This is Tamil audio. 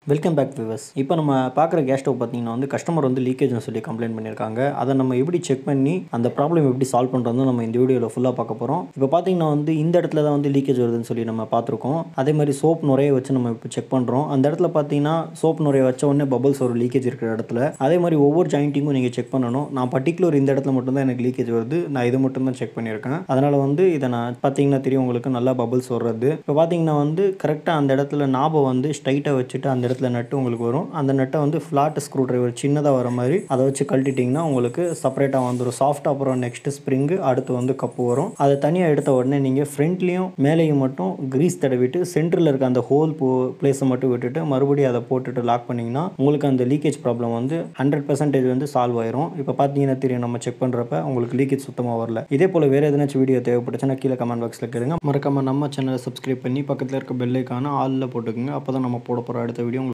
Welcome back viewers. இப்போ நம்ம பார்க்குற கேஸ் ஸ்டவ் பார்த்தீங்கன்னா வந்து கஸ்டமர் வந்து லீக்கேஜ்னு சொல்லி கம்ப்ளைண்ட் பண்ணியிருக்காங்க. அதை நம்ம எப்படி செக் பண்ணி அந்த ப்ராப்ளம் எப்படி சால்வ் பண்ணுறதுன்னு நம்ம இந்த வீடியோவில் ஃபுல்லாக பார்க்க போகிறோம். இப்போ பார்த்தீங்கன்னா வந்து இந்த இடத்துல தான் வந்து லீக்கேஜ் வருதுன்னு சொல்லி நம்ம பார்த்துருக்கோம். அதே மாதிரி சோப் நுரைய வச்சு நம்ம இப்போ செக் பண்ணுறோம். அந்த இடத்துல பார்த்தீங்கன்னா சோப் நுரைய வச்ச உடனே பபிள்ஸ் ஒரு லீக்கேஜ் இருக்கிற இடத்துல. அதே மாதிரி ஒவ்வொரு ஜாயிண்டிங்கும் நீங்கள் செக் பண்ணணும். நான் பர்டிகுலர் இந்த இடத்துல மட்டும்தான் எனக்கு லீக்கேஜ் வருது. நான் இது மட்டும் தான் செக் பண்ணியிருக்கேன். அதனால் வந்து இதை நான் பார்த்தீங்கன்னா தெரியும் உங்களுக்கு நல்லா பபிள்ஸ் வர்றது. இப்போ பார்த்தீங்கன்னா வந்து கரெக்டாக அந்த இடத்துல நாபை வந்து ஸ்ட்ரைட்டாக வச்சுட்டு அந்த இடத்துல நட்டு உங்களுக்கு வரும். அந்த நட்டை வந்து ஃப்ளாட் ஸ்க்ரூ டிரைவர் சின்னதாக வர மாதிரி அதை வச்சு கழட்டிட்டிங்கன்னா உங்களுக்கு செப்பரேட்டாக வந்துடும் சாஃப்ட். அப்புறம் நெக்ஸ்ட் ஸ்ப்ரிங்கு, அடுத்து வந்து கப்பு வரும். அதை தனியாக எடுத்த உடனே நீங்கள் ஃப்ரண்ட்லேயும் மேலேயும் மட்டும் கிரீஸ் தடவிட்டு சென்டரில் இருக்க அந்த ஹோல் பிளேஸை மட்டும் விட்டுட்டு மறுபடியும் அதை போட்டுட்டு லாக் பண்ணிங்கன்னா உங்களுக்கு அந்த லீக்கேஜ் ப்ராப்ளம் வந்து 100% வந்து சால்வ் ஆயிரும். இப்போ பார்த்தீங்கன்னா தெரியும் நம்ம செக் பண்ணுறப்ப உங்களுக்கு லீக்கேஜ் சுத்தமாக வரல. இதே போல் வேறு எதனாச்சும் வீடியோ தேவைப்பட்டுச்சுன்னா கீழே கமெண்ட் பாக்ஸில் கேளுங்க. மறக்காம நம்ம சேனலை சப்ஸ்கிரைப் பண்ணி பக்கத்தில் இருக்க பெல் ஐக்கான ஆலில் போட்டுக்கோங்க. அப்போ தான் நம்ம போட போகிற அடுத்த வீடியோ